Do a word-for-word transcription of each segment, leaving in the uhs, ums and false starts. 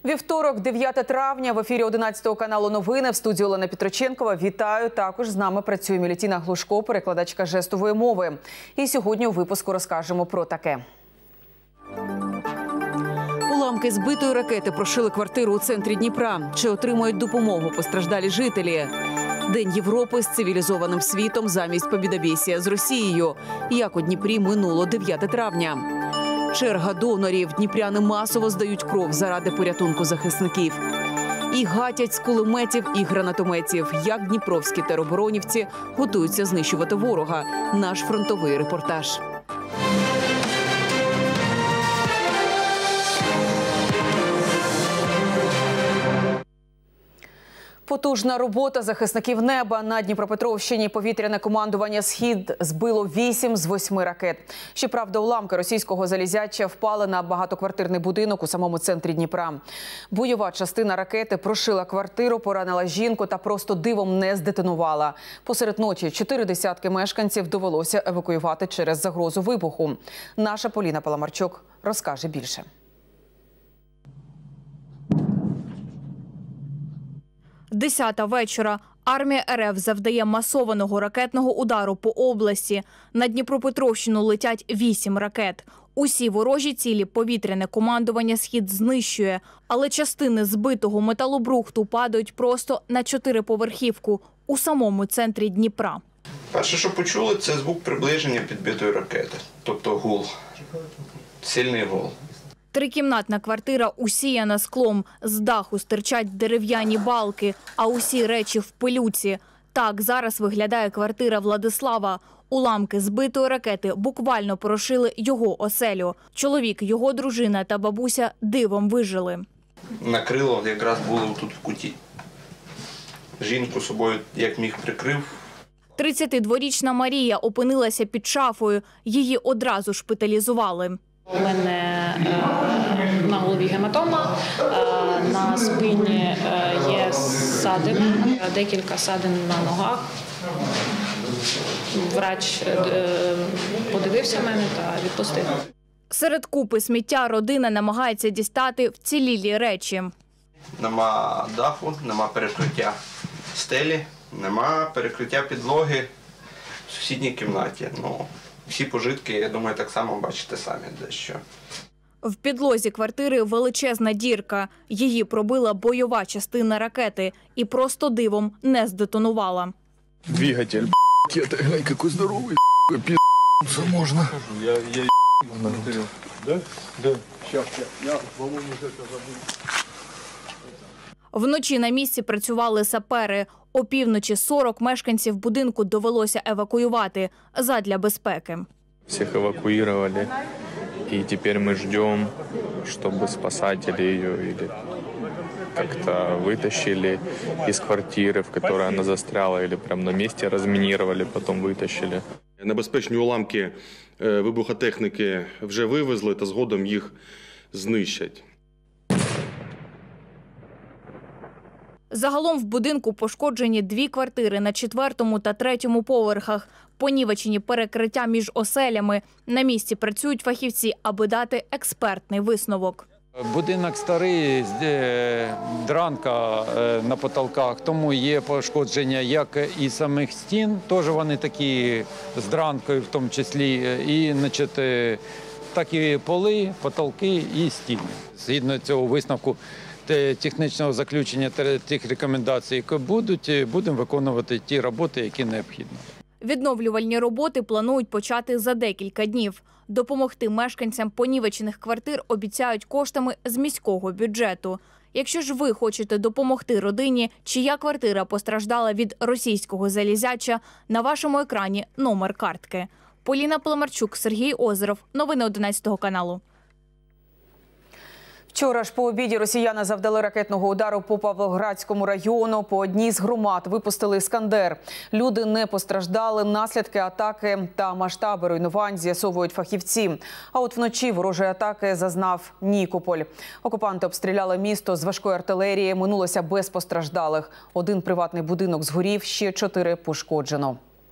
Вівторок, дев'яте травня, в ефірі одинадцятого каналу новини, в студії Олена Петроченкова. Вітаю, також з нами працює Мілітіна Глушко, перекладачка жестової мови. І сьогодні у випуску розкажемо про таке. Уламки збитої ракети прошили квартиру у центрі Дніпра. Чи отримують допомогу постраждалі жителі? День Європи з цивілізованим світом замість побідобєсія з Росією. Як у Дніпрі минуло дев'яте травня. Черга донорів. Дніпряни масово здають кров заради порятунку захисників. І гатять з кулеметів і гранатометів. Як дніпровські тероборонівці готуються знищувати ворога. Наш фронтовий репортаж. Потужна робота захисників неба. На Дніпропетровщині повітряне командування «Схід» збило вісім з восьми ракет. Щоправда, уламки російського залізяча впали на багатоквартирний будинок у самому центрі Дніпра. Бойова частина ракети прошила квартиру, поранила жінку та просто дивом не здетонувала. Посеред ночі чотири десятки мешканців довелося евакуювати через загрозу вибуху. Наша Поліна Паламарчук розкаже більше. Десята вечора. Армія РФ завдає масованого ракетного удару по області. На Дніпропетровщину летять вісім ракет. Усі ворожі цілі повітряне командування «Схід» знищує. Але частини збитого металобрухту падають просто на чотириповерхівку у самому центрі Дніпра. Перше, що почули, це звук приближення підбитої ракети. Тобто гул. Сильний гул. Трикімнатна квартира усіяна склом. З даху стирчать дерев'яні балки, а усі речі в пилюці. Так зараз виглядає квартира Владислава. Уламки збитої ракети буквально порошили його оселю. Чоловік, його дружина та бабуся дивом вижили. Накрило, якраз були тут в куті. Жінку собою як міг прикрив. тридцятидворічна Марія опинилася під шафою. Її одразу шпиталізували. У мене на голові гематома, на спині є ссадини, декілька ссадин на ногах. Врач подивився мене та відпустив. Серед купи сміття родина намагається дістати вцілілі речі. Нема даху, нема перекриття стелі, нема перекриття підлоги в сусідній кімнаті. Ну, всі пожитки, я думаю, так само бачите самі дещо. В підлозі квартири величезна дірка. Її пробила бойова частина ракети і просто дивом не здетонувала. Двигатель, ракета, глянь, какой здоровый, пи***ться можно. Я, я, да? Да. Сейчас, я, я, по-моему, это забыл. Вночі на місці працювали сапери. Опівночі сорок мешканців будинку довелося евакуювати задля безпеки. Всіх евакуювали, і тепер ми чекаємо, щоб спасателі її як-то витащили із квартири, в якій вона застряла, або прямо на місці розмінірували, потім витащили. Небезпечні уламки вибухотехніки вже вивезли та згодом їх знищать. Загалом в будинку пошкоджені дві квартири на четвертому та третьому поверхах. Понівечені перекриття між оселями. На місці працюють фахівці, аби дати експертний висновок. Будинок старий, дранка на потолках, тому є пошкодження як і самих стін, теж вони такі з дранкою в тому числі, і значить, так і поли, потолки і стіни. Згідно цього висновку, технічного заключення тих рекомендацій, які будуть, будемо виконувати ті роботи, які необхідні. Відновлювальні роботи планують почати за декілька днів. Допомогти мешканцям понівечених квартир обіцяють коштами з міського бюджету. Якщо ж ви хочете допомогти родині, чия квартира постраждала від російського залізяча, на вашому екрані номер картки. Поліна Паламарчук, Сергій Озеров. Новини одинадцятого каналу. Вчора ж по обіді росіяни завдали ракетного удару по Павлоградському району. По одній з громад випустили «Іскандер». Люди не постраждали. Наслідки атаки та масштаби руйнувань з'ясовують фахівці. А от вночі ворожої атаки зазнав Нікополь. Окупанти обстріляли місто з важкої артилерії. Минулося без постраждалих. Один приватний будинок згорів, ще чотири пошкоджено.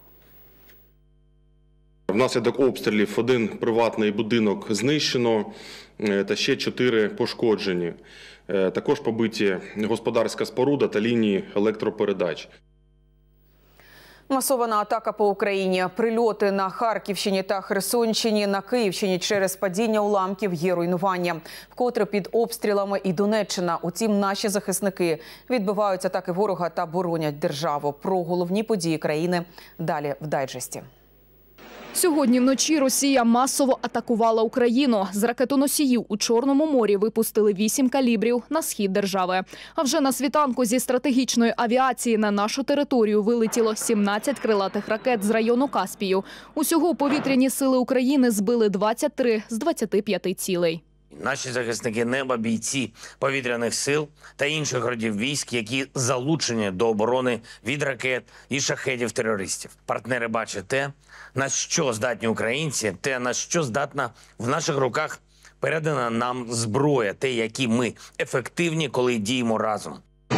Внаслідок обстрілів один приватний будинок знищено та ще чотири пошкоджені. Також побиті господарська споруда та лінії електропередач. Масована атака по Україні. Прильоти на Харківщині та Херсонщині, на Київщині через падіння уламків є руйнування. Вкотре під обстрілами і Донеччина. Утім, наші захисники відбивають атаки ворога та боронять державу. Про головні події країни далі в дайджесті. Сьогодні вночі Росія масово атакувала Україну. З ракетоносіїв у Чорному морі випустили вісім калібрів на схід держави. А вже на світанку зі стратегічної авіації на нашу територію вилетіло сімнадцять крилатих ракет з району Каспію. Усього повітряні сили України збили двадцять три з двадцяти п'яти цілей. Наші захисники неба, бійці повітряних сил та інших родів військ, які залучені до оборони від ракет і шахедів терористів. Партнери бачать те, на що здатні українці, те, на що здатна в наших руках передана нам зброя, те, які ми ефективні, коли діємо разом.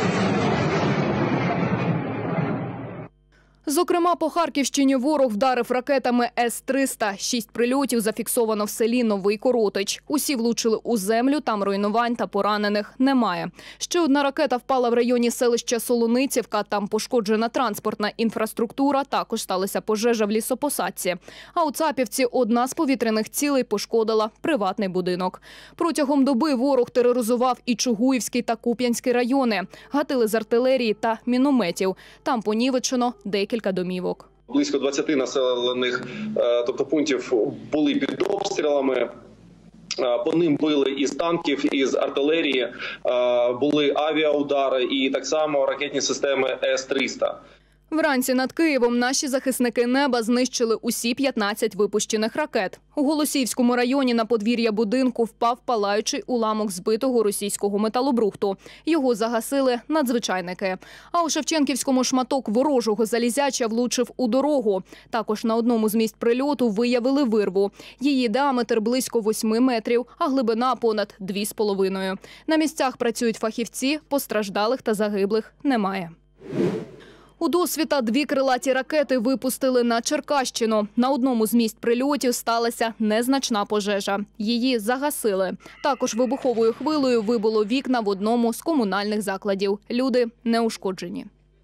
Зокрема, по Харківщині ворог вдарив ракетами С триста. Шість прильотів зафіксовано в селі Новий Коротич. Усі влучили у землю, там руйнувань та поранених немає. Ще одна ракета впала в районі селища Солоницівка. Там пошкоджена транспортна інфраструктура, також сталася пожежа в лісопосадці. А у Цапівці одна з повітряних цілей пошкодила приватний будинок. Протягом доби ворог тероризував і Чугуївський та Куп'янський райони. Гатили з артилерії та мінометів. Там понівечено декілька домівок. Близько двадцяти населених тобто, пунктів були під обстрілами. По ним били із танків, із артилерії, були авіаудари і так само ракетні системи С триста. Вранці над Києвом наші захисники неба знищили усі п'ятнадцять випущених ракет. У Голосіївському районі на подвір'я будинку впав палаючий уламок збитого російського металобрухту. Його загасили надзвичайники. А у Шевченківському шматок ворожого залізяча влучив у дорогу. Також на одному з місць прильоту виявили вирву. Її діаметр близько восьми метрів, а глибина понад дві з половиною. На місцях працюють фахівці, постраждалих та загиблих немає. У досвіта дві крилаті ракети випустили на Черкащину. На одному з місць прильотів сталася незначна пожежа. Її загасили. Також вибуховою хвилею вибило вікна в одному з комунальних закладів. Люди не ушкоджені.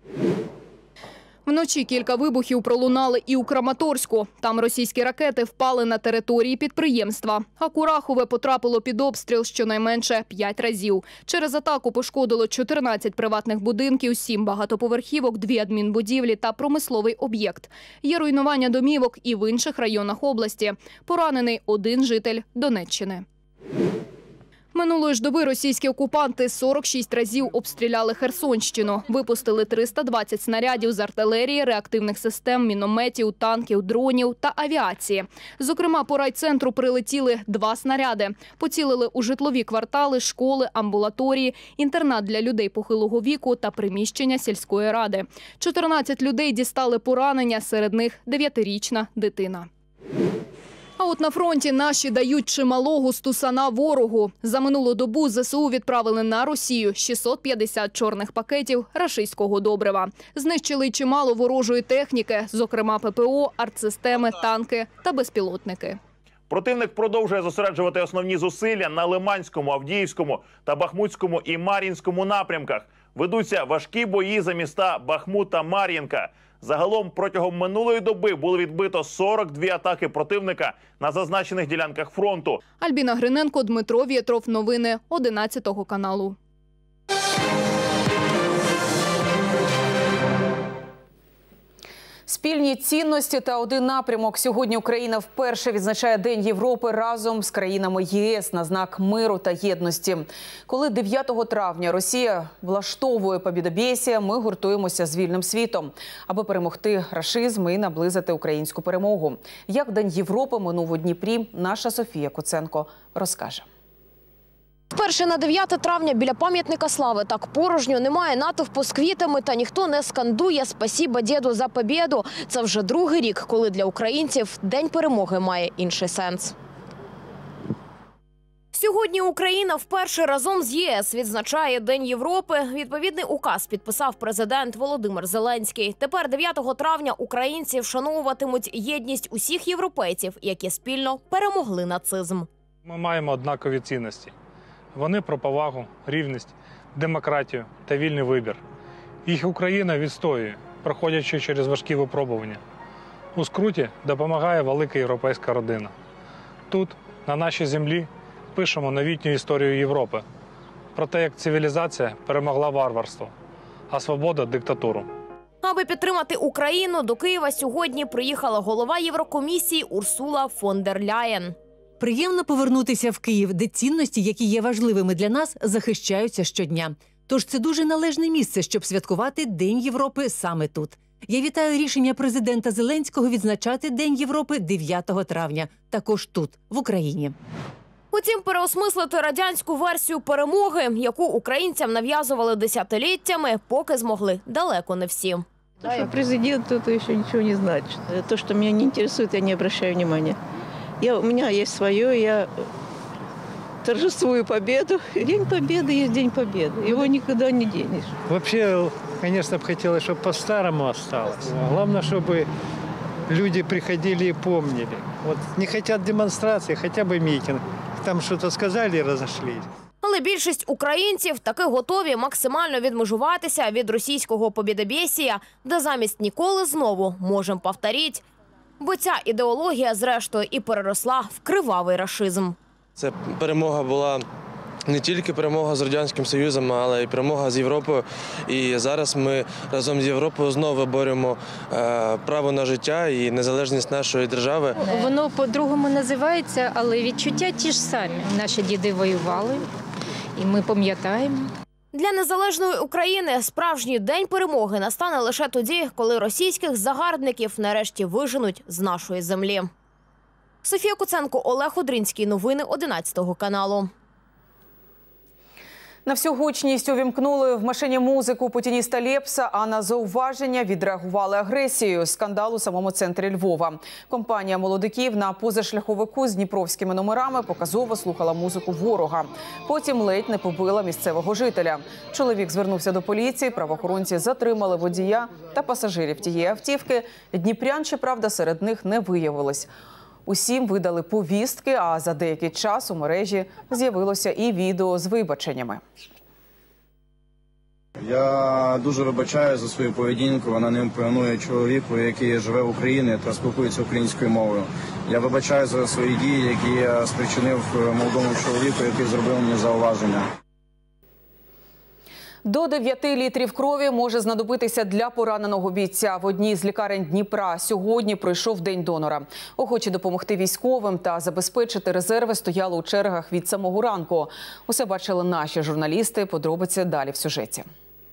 Вночі кілька вибухів пролунали і у Краматорську. Там російські ракети впали на території підприємства. А Курахове потрапило під обстріл щонайменше п'ять разів. Через атаку пошкодило чотирнадцять приватних будинків, сім багатоповерхівок, дві адмінбудівлі та промисловий об'єкт. Є руйнування домівок і в інших районах області. Поранений один житель Донеччини. Минулої ж доби російські окупанти сорок шість разів обстріляли Херсонщину. Випустили триста двадцять снарядів з артилерії, реактивних систем, мінометів, танків, дронів та авіації. Зокрема, по райцентру прилетіли два снаряди. Поцілили у житлові квартали, школи, амбулаторії, інтернат для людей похилого віку та приміщення сільської ради. чотирнадцять людей дістали поранення, серед них дев'ятирічна дитина. А от на фронті наші дають чималого стусана ворогу. За минулу добу Зе Се У відправили на Росію шістсот п'ятдесят чорних пакетів рашистського добрива. Знищили й чимало ворожої техніки, зокрема Пе Пе О, артсистеми, танки та безпілотники. Противник продовжує зосереджувати основні зусилля на Лиманському, Авдіївському та Бахмутському і Мар'їнському напрямках. Ведуться важкі бої за міста Бахмут та Мар'їнка. Загалом протягом минулої доби було відбито сорок дві атаки противника на зазначених ділянках фронту. Альбіна Гриненко, Дмитро Вєтров. Новини одинадцятого каналу. Спільні цінності та один напрямок. Сьогодні Україна вперше відзначає День Європи разом з країнами Є С на знак миру та єдності. Коли дев'ятого травня Росія влаштовує побєдобєсія, ми гуртуємося з вільним світом, аби перемогти рашизм і наблизити українську перемогу. Як День Європи минув у Дніпрі, наша Софія Куценко розкаже. Вперше на дев'яте травня біля пам'ятника слави так порожньо, немає натовпу з квітами та ніхто не скандує «Спасіба, дєду, за побєду». Це вже другий рік, коли для українців День перемоги має інший сенс. Сьогодні Україна вперше разом з Є С відзначає День Європи. Відповідний указ підписав президент Володимир Зеленський. Тепер дев'ятого травня українці вшановуватимуть єдність усіх європейців, які спільно перемогли нацизм. Ми маємо однакові цінності. Вони про повагу, рівність, демократію та вільний вибір. Їх Україна відстоює, проходячи через важкі випробування. У скруті допомагає велика європейська родина. Тут, на нашій землі, пишемо новітню історію Європи. Про те, як цивілізація перемогла варварство, а свобода – диктатуру. Аби підтримати Україну, до Києва сьогодні приїхала голова Єврокомісії Урсула фон дер Ляєн. Приємно повернутися в Київ, де цінності, які є важливими для нас, захищаються щодня. Тож це дуже належне місце, щоб святкувати День Європи саме тут. Я вітаю рішення президента Зеленського відзначати День Європи дев'ятого травня, також тут, в Україні. Утім, переосмислити радянську версію перемоги, яку українцям нав'язували десятиліттями, поки змогли далеко не всі. То, что президент, это еще ничего не значит. То, что меня не интересует, я не обращаю внимания. Я, у меня есть свое, я торжествую победу. День Победы есть День Победы. Его никуда не денешь. Вообще, конечно, бы хотелось, чтобы по-старому осталось. Главное, чтобы люди приходили и помнили. Вот не хотят демонстрации, хотя бы митинг. Там что-то сказали и разошлись. Але більшість українців таки готові максимально відмежуватися від російського побєдобєсія, де замість «ніколи знову» можем повторіть. Бо ця ідеологія, зрештою, і переросла в кривавий рашизм. Це перемога була не тільки перемога з Радянським Союзом, але й перемога з Європою. І зараз ми разом з Європою знову виборюємо право на життя і незалежність нашої держави. Воно по-другому називається, але відчуття ті ж самі. Наші діди воювали, і ми пам'ятаємо. Для незалежної України справжній день перемоги настане лише тоді, коли російських загарбників нарешті виженуть з нашої землі. Софія Куценко, Олег Одринський. Новини одинадцятого каналу. На всю гучність увімкнули в машині музику путініста Лепса, а на зауваження відреагували агресією. Скандал у самому центрі Львова. Компанія молодиків на позашляховику з дніпровськими номерами показово слухала музику ворога. Потім ледь не побила місцевого жителя. Чоловік звернувся до поліції, правоохоронці затримали водія та пасажирів тієї автівки. Дніпрян, щоправда, серед них не виявилось. Усім видали повістки, а за деякий час у мережі з'явилося і відео з вибаченнями. Я дуже вибачаю за свою поведінку. Вона не імпонує чоловіку, який живе в Україні та спілкується українською мовою. Я вибачаю за свої дії, які я спричинив молодому чоловіку, який зробив мені зауваження. До дев'яти літрів крові може знадобитися для пораненого бійця. В одній з лікарень Дніпра сьогодні пройшов День донора. Охочі допомогти військовим та забезпечити резерви стояли у чергах від самого ранку. Усе бачили наші журналісти. Подробиці далі в сюжеті.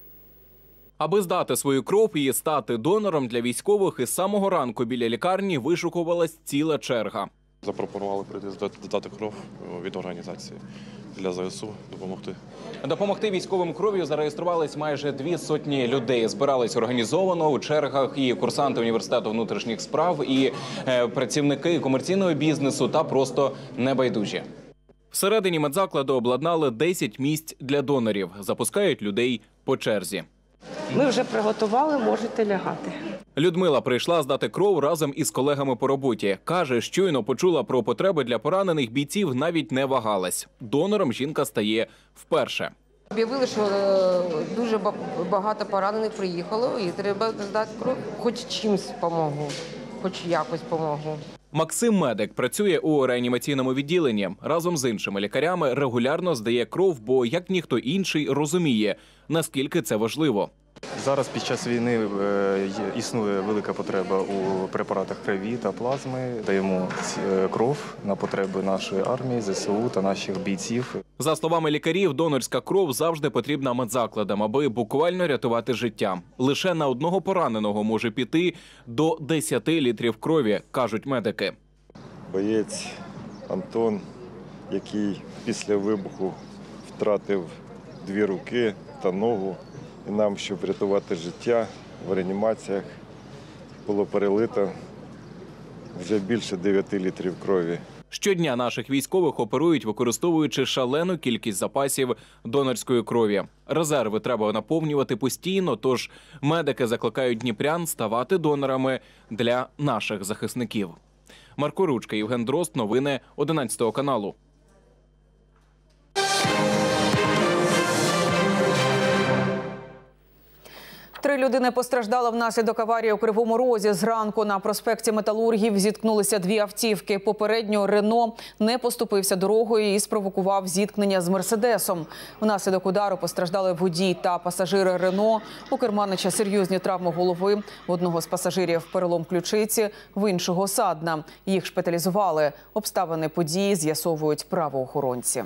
Аби здати свою кров і стати донором для військових, із самого ранку біля лікарні вишукувалась ціла черга. Запропонували прийти здати кров від організації для ЗСУ, допомогти. Допомогти військовим кров'ю зареєструвались майже дві сотні людей. Збирались організовано у чергах і курсанти університету внутрішніх справ, і е, працівники комерційного бізнесу та просто небайдужі. Всередині медзакладу обладнали десять місць для донорів. Запускають людей по черзі. Ми вже приготували, можете лягати. Людмила прийшла здати кров разом із колегами по роботі. Каже, щойно почула про потреби для поранених бійців, навіть не вагалась. Донором жінка стає вперше. Об'явили, що дуже багато поранених приїхало і треба здати кров. Хоч чимось допомогу, хоч якось допомогу. Максим Медик працює у реанімаційному відділенні. Разом з іншими лікарями регулярно здає кров, бо як ніхто інший розуміє, наскільки це важливо. Зараз під час війни існує велика потреба у препаратах крові та плазми. Даємо кров на потреби нашої армії, ЗСУ та наших бійців. За словами лікарів, донорська кров завжди потрібна медзакладам, аби буквально рятувати життя. Лише на одного пораненого може піти до десяти літрів крові, кажуть медики. Боєць Антон, який після вибуху втратив дві руки та ногу, і нам, щоб врятувати життя, в реанімаціях було перелито вже більше дев'яти літрів крові. Щодня наших військових оперують, використовуючи шалену кількість запасів донорської крові. Резерви треба наповнювати постійно, тож медики закликають дніпрян ставати донорами для наших захисників. Марко Ручка, Євген Дрозд, новини одинадцятого каналу. Три людини постраждали внаслідок аварії у Кривому Розі. Зранку на проспекті Металургів зіткнулися дві автівки. Попередньо Рено не поступився дорогою і спровокував зіткнення з Мерседесом. Внаслідок удару постраждали водій та пасажири Рено. У керманича серйозні травми голови. В одного з пасажирів перелом ключиці, в іншого – садна. Їх шпиталізували. Обставини події з'ясовують правоохоронці.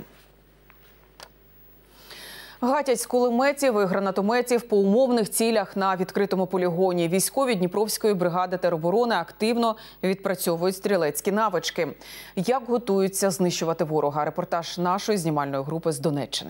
Гатять з кулеметів і гранатометів по умовних цілях на відкритому полігоні. Військові Дніпровської бригади тероборони активно відпрацьовують стрілецькі навички. Як готуються знищувати ворога? Репортаж нашої знімальної групи з Донеччини.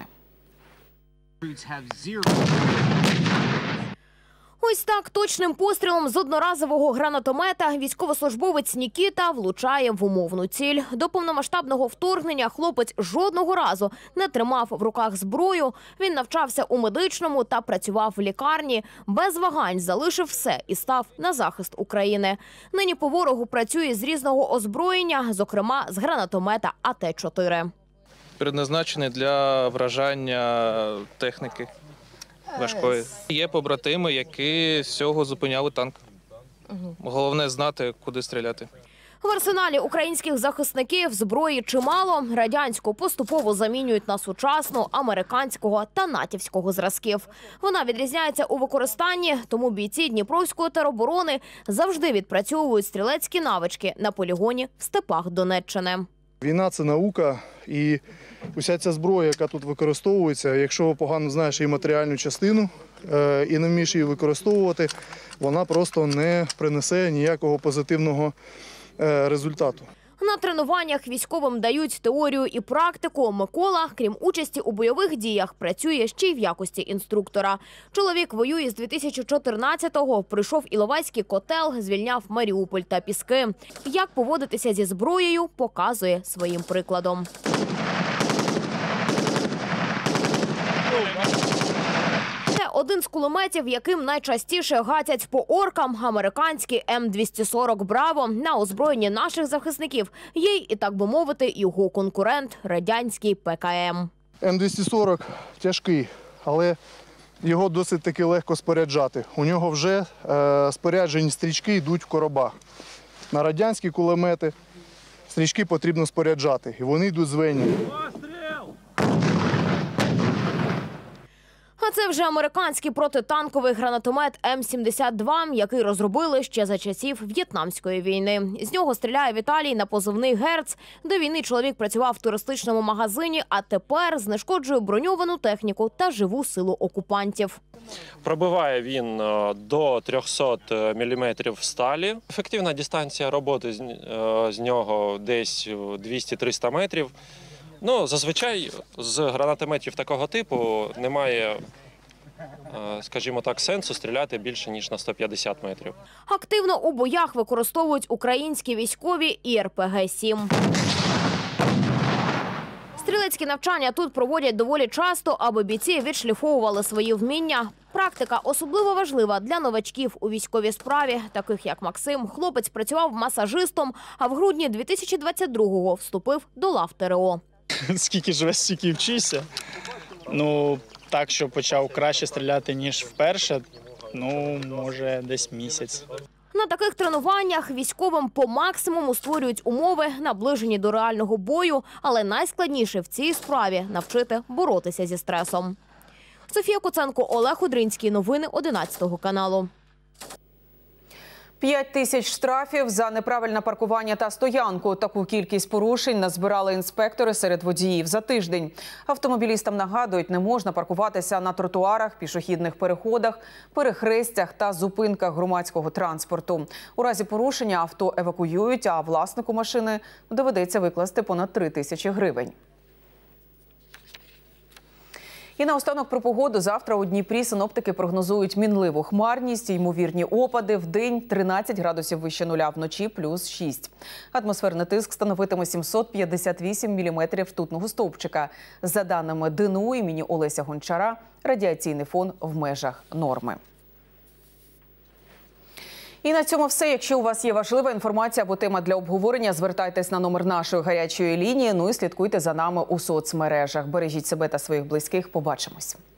Ось так точним пострілом з одноразового гранатомета військовослужбовець Нікіта влучає в умовну ціль. До повномасштабного вторгнення хлопець жодного разу не тримав в руках зброю. Він навчався у медичному та працював в лікарні. Без вагань залишив все і став на захист України. Нині по ворогу працює з різного озброєння, зокрема з гранатомета А Т чотири. Предназначений для вражання техніки важкої. Є побратими, які з цього зупиняли танк. Головне знати, куди стріляти. В арсеналі українських захисників зброї чимало. Радянську поступово замінюють на сучасну, американського та натівського зразків. Вона відрізняється у використанні, тому бійці Дніпровської тероборони завжди відпрацьовують стрілецькі навички на полігоні в степах Донеччини. Війна – це наука, і уся ця зброя, яка тут використовується, якщо погано знаєш її матеріальну частину і не вмієш її використовувати, вона просто не принесе ніякого позитивного результату. На тренуваннях військовим дають теорію і практику. Микола, крім участі у бойових діях, працює ще й в якості інструктора. Чоловік воює з дві тисячі чотирнадцятого, прийшов Іловайський котел, звільняв Маріуполь та Піски. Як поводитися зі зброєю, показує своїм прикладом. Це один з кулеметів, яким найчастіше гатять по оркам. Американський М двісті сорок «Браво». На озброєнні наших захисників є й, і так би мовити, його конкурент – радянський П К М. М двісті сорок тяжкий, але його досить таки легко споряджати. У нього вже е, споряджені стрічки йдуть в коробах. На радянські кулемети стрічки потрібно споряджати, і вони йдуть зведені. А це вже американський протитанковий гранатомет М сімдесят два, який розробили ще за часів В'єтнамської війни. З нього стріляє Віталій на позивний «Герц». До війни чоловік працював в туристичному магазині, а тепер знешкоджує броньовану техніку та живу силу окупантів. Пробиває він до трьохсот міліметрів сталі. Ефективна дистанція роботи з нього десь двісті-триста метрів. Ну, зазвичай з гранатометів такого типу немає, скажімо так, сенсу стріляти більше, ніж на сто п'ятдесят метрів. Активно у боях використовують українські військові і Р П Г сім. Стрілецькі навчання тут проводять доволі часто, аби бійці відшліфовували свої вміння. Практика особливо важлива для новачків у військовій справі, таких як Максим. Хлопець працював масажистом, а в грудні дві тисячі двадцять другого вступив до лав Т Р О. Скільки живеш, стільки вчишся. Ну, так, що почав краще стріляти, ніж вперше, ну, може, десь місяць. На таких тренуваннях військовим по максимуму створюють умови, наближені до реального бою, але найскладніше в цій справі – навчити боротися зі стресом. Софія Куценко, Олег Одринський. Новини одинадцятого каналу. П'ять тисяч штрафів за неправильне паркування та стоянку. Таку кількість порушень назбирали інспектори серед водіїв за тиждень. Автомобілістам нагадують, не можна паркуватися на тротуарах, пішохідних переходах, перехрестях та зупинках громадського транспорту. У разі порушення авто евакуюють, а власнику машини доведеться викласти понад три тисячі гривень. І наостанок про погоду. Завтра у Дніпрі синоптики прогнозують мінливу хмарність, ймовірні опади. Вдень тринадцять градусів вище нуля, вночі плюс шість. Атмосферний тиск становитиме сімсот п'ятдесят вісім міліметрів ртутного стовпчика. За даними Д Н У імені Олеся Гончара, радіаційний фон в межах норми. І на цьому все. Якщо у вас є важлива інформація або тема для обговорення, звертайтесь на номер нашої гарячої лінії. Ну і слідкуйте за нами у соцмережах. Бережіть себе та своїх близьких. Побачимось.